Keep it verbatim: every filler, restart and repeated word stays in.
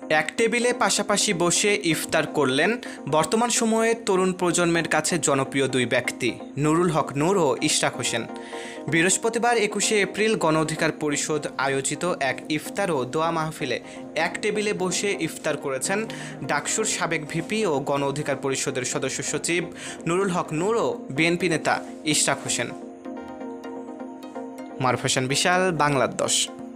এক টেবিলে পাশাপাশি বসে ইফতার করলেন বর্তমান সময়ে তরুণ প্রজন্মের কাছে জনপ্রিয় দুই ব্যক্তি, নুরুল হক নূর ও ইশরাক হোসেন। বৃহস্পতিবার একুশে এপ্রিল গণ অধিকার পরিষদ আয়োজিত এক ইফতার ও দোয়া মাহফিলে এক টেবিলে বসে ইফতার করেছেন ডাকসুর সাবেক ভিপি ও গণ অধিকার পরিষদের সদস্য সচিব নুরুল হক নূর ও বিএনপি নেতা ইশরাক হোসেন। মারুফ হোসেন বিশাল, বাংলার দশ।